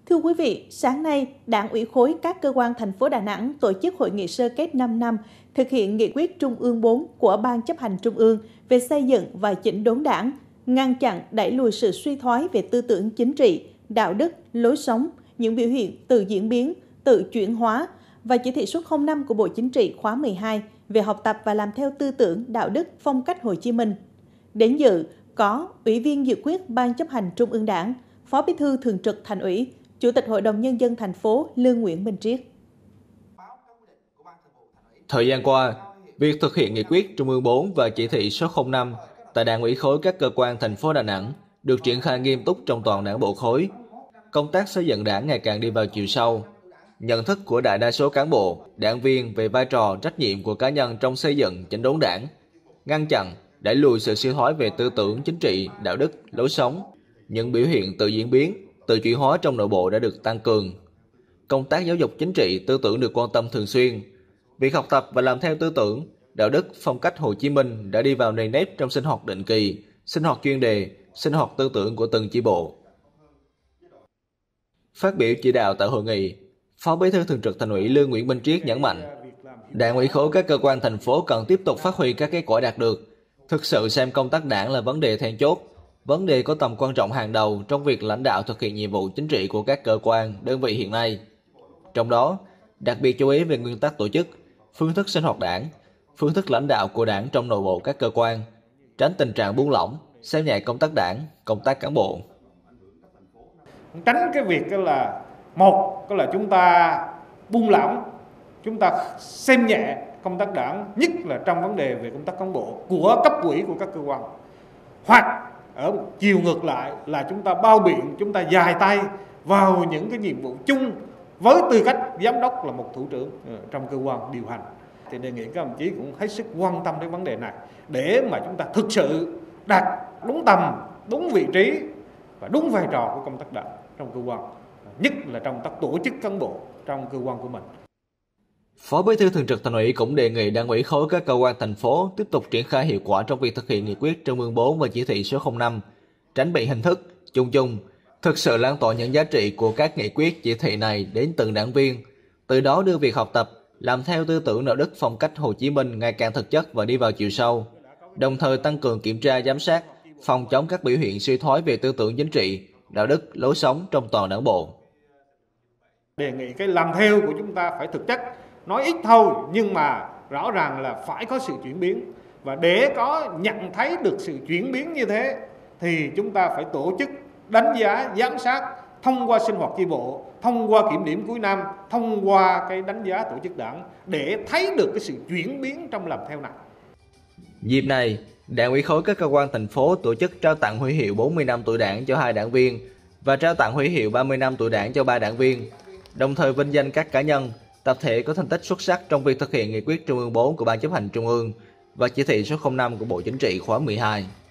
Thưa quý vị, sáng nay, Đảng ủy khối các cơ quan thành phố Đà Nẵng tổ chức hội nghị sơ kết 5 năm thực hiện nghị quyết Trung ương 4 của Ban chấp hành Trung ương về xây dựng và chỉnh đốn Đảng, ngăn chặn đẩy lùi sự suy thoái về tư tưởng chính trị, đạo đức, lối sống, những biểu hiện tự diễn biến, tự chuyển hóa và chỉ thị số 05 của Bộ Chính trị khóa 12 về học tập và làm theo tư tưởng, đạo đức, phong cách Hồ Chí Minh. Đến dự có Ủy viên dự khuyết Ban chấp hành Trung ương Đảng, Phó Bí thư Thường trực Thành ủy, Chủ tịch Hội đồng Nhân dân thành phố Lương Nguyễn Minh Triết. Thời gian qua, việc thực hiện nghị quyết Trung ương 4 và chỉ thị số 05 tại Đảng ủy khối các cơ quan thành phố Đà Nẵng được triển khai nghiêm túc trong toàn Đảng bộ khối. Công tác xây dựng Đảng ngày càng đi vào chiều sâu. Nhận thức của đại đa số cán bộ, đảng viên về vai trò trách nhiệm của cá nhân trong xây dựng chỉnh đốn Đảng, ngăn chặn, đẩy lùi sự suy thoái về tư tưởng chính trị, đạo đức, lối sống, những biểu hiện tự diễn biến, tự chuyển hóa trong nội bộ đã được tăng cường. Công tác giáo dục chính trị, tư tưởng được quan tâm thường xuyên. Việc học tập và làm theo tư tưởng, đạo đức, phong cách Hồ Chí Minh đã đi vào nền nếp trong sinh hoạt định kỳ, sinh hoạt chuyên đề, sinh hoạt tư tưởng của từng chi bộ. Phát biểu chỉ đạo tại hội nghị, Phó Bí thư Thường trực Thành ủy Lương Nguyễn Minh Triết nhấn mạnh, Đảng ủy khối các cơ quan thành phố cần tiếp tục phát huy các kết quả đạt được, thực sự xem công tác Đảng là vấn đề then chốt, vấn đề có tầm quan trọng hàng đầu trong việc lãnh đạo thực hiện nhiệm vụ chính trị của các cơ quan, đơn vị hiện nay. Trong đó, đặc biệt chú ý về nguyên tắc tổ chức, phương thức sinh hoạt Đảng, phương thức lãnh đạo của Đảng trong nội bộ các cơ quan, tránh tình trạng buông lỏng, xem nhẹ công tác Đảng, công tác cán bộ. Tránh cái việc là chúng ta buông lỏng, chúng ta xem nhẹ công tác Đảng, nhất là trong vấn đề về công tác cán bộ của cấp ủy của các cơ quan. Hoặc ở chiều ngược lại là chúng ta bao biện, chúng ta dài tay vào những cái nhiệm vụ chung với tư cách giám đốc là một thủ trưởng trong cơ quan điều hành. Thì đề nghị các đồng chí cũng hết sức quan tâm đến vấn đề này để mà chúng ta thực sự đặt đúng tầm, đúng vị trí và đúng vai trò của công tác Đảng trong cơ quan, nhất là trong tác tổ chức cán bộ trong cơ quan của mình. Phó Bí thư Thường trực Thành ủy cũng đề nghị Đảng ủy khối các cơ quan thành phố tiếp tục triển khai hiệu quả trong việc thực hiện nghị quyết Trung ương 4 và chỉ thị số 05, tránh bị hình thức, chung, thực sự lan tỏa những giá trị của các nghị quyết chỉ thị này đến từng đảng viên, từ đó đưa việc học tập, làm theo tư tưởng đạo đức phong cách Hồ Chí Minh ngày càng thực chất và đi vào chiều sâu, đồng thời tăng cường kiểm tra giám sát, phòng chống các biểu hiện suy thoái về tư tưởng chính trị, đạo đức, lối sống trong toàn đảng bộ. Đề nghị cái làm theo của chúng ta phải thực chất, nói ít thôi nhưng mà rõ ràng là phải có sự chuyển biến, và để có nhận thấy được sự chuyển biến như thế thì chúng ta phải tổ chức đánh giá, giám sát thông qua sinh hoạt chi bộ, thông qua kiểm điểm cuối năm, thông qua cái đánh giá tổ chức Đảng để thấy được cái sự chuyển biến trong làm theo này. Dịp này, Đảng ủy khối các cơ quan thành phố tổ chức trao tặng huy hiệu 40 năm tuổi Đảng cho 2 đảng viên và trao tặng huy hiệu 30 năm tuổi Đảng cho 3 đảng viên, đồng thời vinh danh các cá nhân, tập thể có thành tích xuất sắc trong việc thực hiện nghị quyết Trung ương 4 của Ban chấp hành Trung ương và chỉ thị số 05 của Bộ Chính trị khóa 12.